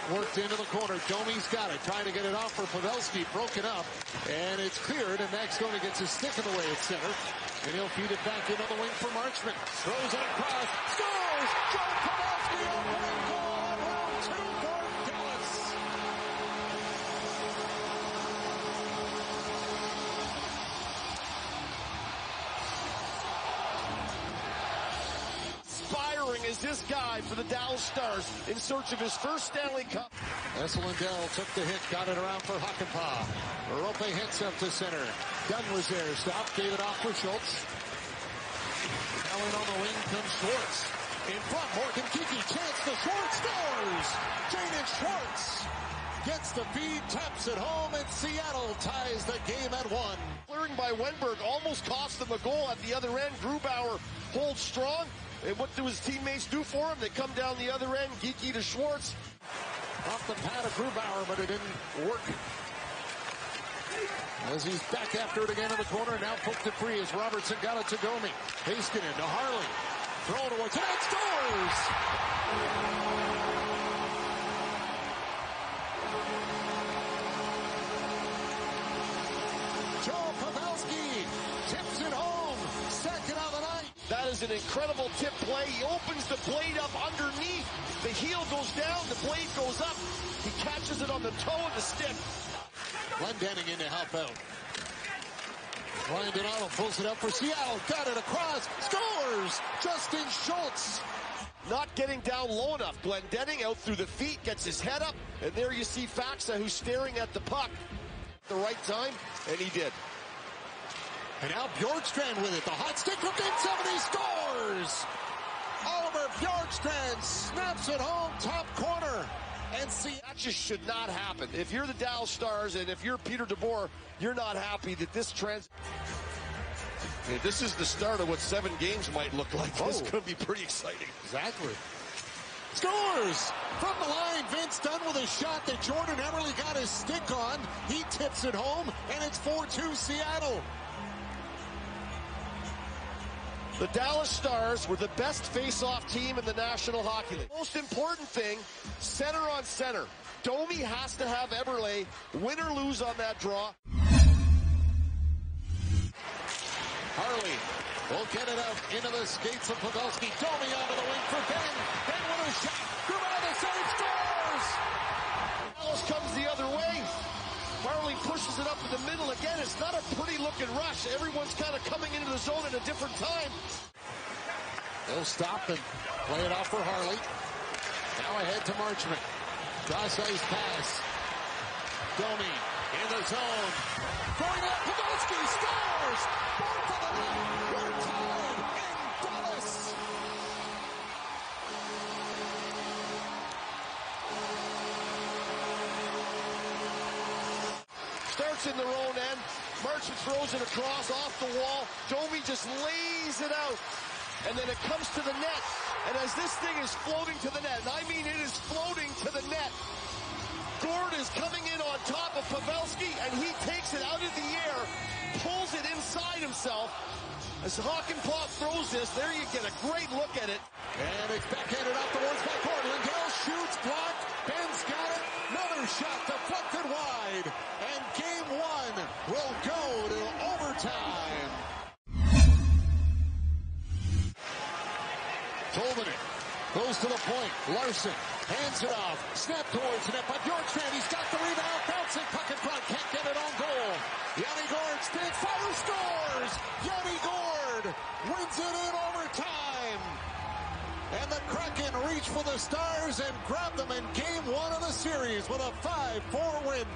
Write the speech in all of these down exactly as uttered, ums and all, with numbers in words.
worked into the corner. Domi's got it, trying to get it off for Pavelski, broken up, and it's cleared, and Max Domi gets his stick in the way at center, and he'll feed it back into the wing for Marchment. Throws it across, scores! Joe Pavelski opening goal at round two for Dallas. Is this guy for the Dallas Stars in search of his first Stanley Cup. Esa Lindell took the hit, got it around for Hakanpää. Roope hits up to center. Dunn was there, stopped, gave it off for Schultz. Now in on the wing comes Schwartz. In front, Morgan Kiki, chance to Schwartz, scores! Jaden Schwartz gets the feed, taps it home, and Seattle ties the game at one. Clearing by Wenberg almost cost them a goal at the other end. Grubauer holds strong. And what do his teammates do for him? They come down the other end, Geeky to Schwartz. Off the pad of Grubauer, but it didn't work. As he's back after it again in the corner, now poked it free as Robertson got it to Domi. Heiskanen to Harley. Throw towards it, and scores! Joe Pavelski tips it home. Second of the night. That is an incredible tip play. He opens the blade up underneath. The heel goes down, the blade goes up. He catches it on the toe of the stick. Glendening in to help out. Ryan Donato pulls it up for Seattle. Got it across. Scores! Justin Schultz. Not getting down low enough. Glendening out through the feet, gets his head up. And there you see Faxa, who's staring at the puck at the right time. And he did. And now Bjorkstrand with it. The hot stick from in seventy scores! Oliver Bjorkstrand snaps it home, top corner. And see, that just should not happen. If you're the Dallas Stars and if you're Peter DeBoer, you're not happy that this trans... Okay, this is the start of what seven games might look like. This oh. could be pretty exciting. Exactly. Scores! From the line, Vince Dunn with a shot that Jordan Eberle got his stick on. He tips it home, and it's four two Seattle. The Dallas Stars were the best face-off team in the National Hockey League. Most important thing, center on center. Domi has to have Eberle win or lose on that draw. Harley will get it out into the skates of Pavelski. Domi onto the wing for Ben. Ben with a shot. Grubauer the save, scores! Dallas comes the other way. Harley pushes it up in the middle again. It's not a pretty looking rush. Everyone's kind of coming into the zone at a different time. They'll stop and play it off for Harley. Now ahead to Marchment. Cross ice pass. Domi in the zone. Going up, Pavelski scores! Both of them, we're tied in Dallas. Starts in their own end. Marchment throws it across off the wall. Domi just lays it out. And then it comes to the net. And as this thing is floating to the net, and I mean it is floating to the net, Gord is coming in on top of Pavelski, and he takes it out of the air, pulls it inside himself. As Hakanpää throws this, there you get a great look at it. And it's backhanded out towards backcourt. Lindell shoots, blocked. Ben's got it. Another shot deflected wide. And game one will go to overtime. Tolvanen goes to the point. Larson hands it off. Snap towards the net by Bjorkstrand. He's got the rebound. Bouncing puck in front. Can't get it on goal. Yanni Gourde spins. Fire scores. Yanni Gourde wins it in overtime. And the Kraken reach for the Stars and grab them in game one of the series with a five four win.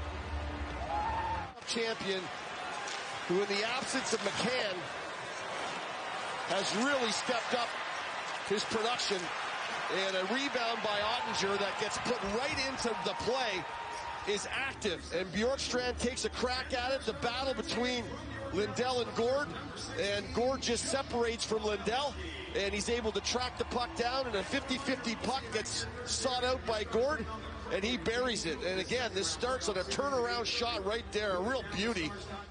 Champion, who in the absence of McCann has really stepped up his production, and a rebound by Ottinger that gets put right into the play is active, and Bjorkstrand takes a crack at it. The battle between Lindell and Gourde, and Gourde just separates from Lindell, and he's able to track the puck down, and a fifty fifty puck gets sought out by Gourde, and he buries it. And again, this starts on a turnaround shot right there, a real beauty.